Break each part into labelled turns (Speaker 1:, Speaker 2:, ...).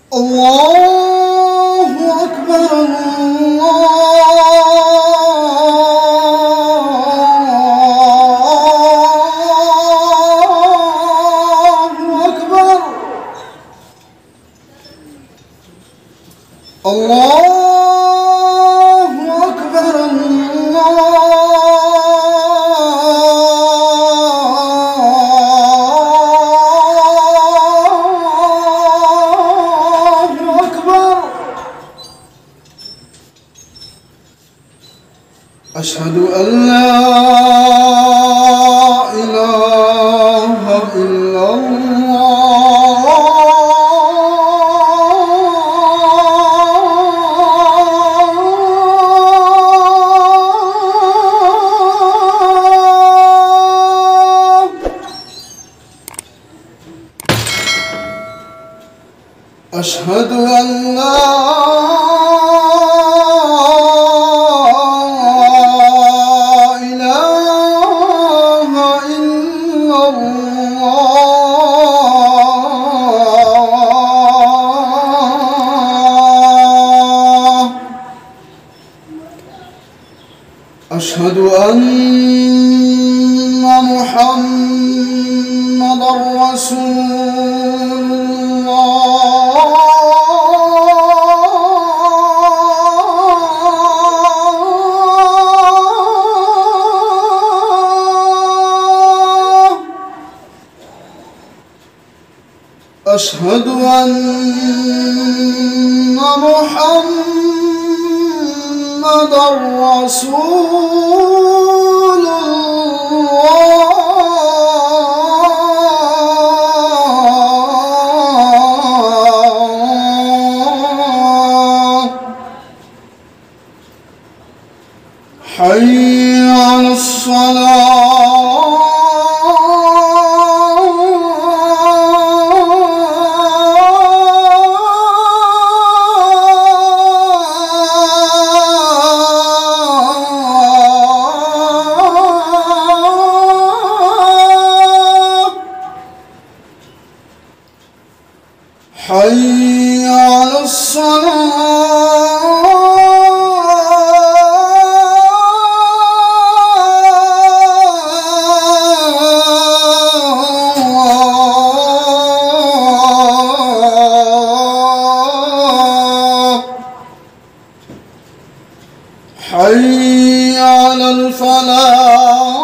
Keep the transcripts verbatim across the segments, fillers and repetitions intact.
Speaker 1: الله أكبر الله أكبر الله أكبر الله أكبر. أشهد أن لا إله إلا الله أشهد أن لا إله إلا الله. أشهد أن محمدًا رسول الله. أشهد أن محمدًا رسول الله. حي على الصلاة. حي على الصلاة. حي على الفلاح.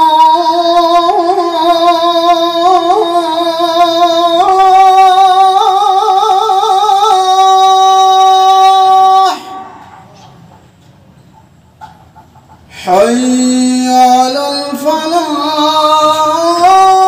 Speaker 1: حي على الفلاح.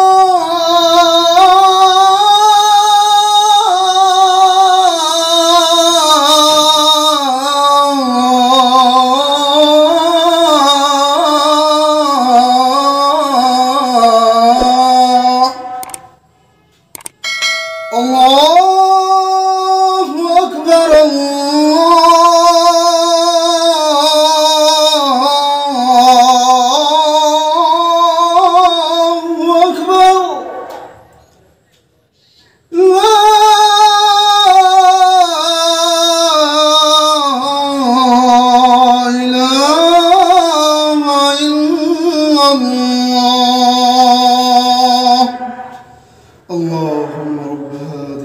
Speaker 1: الله أكبر الله أكبر. لا إله إلا الله. اللهم رب هذا